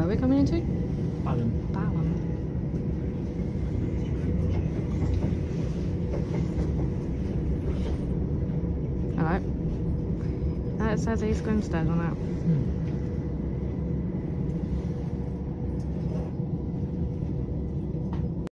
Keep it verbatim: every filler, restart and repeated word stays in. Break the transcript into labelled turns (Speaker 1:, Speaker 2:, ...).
Speaker 1: we coming into?
Speaker 2: Balham.
Speaker 1: Balham. Alright. That says East Grinstead on it.
Speaker 2: Hmm.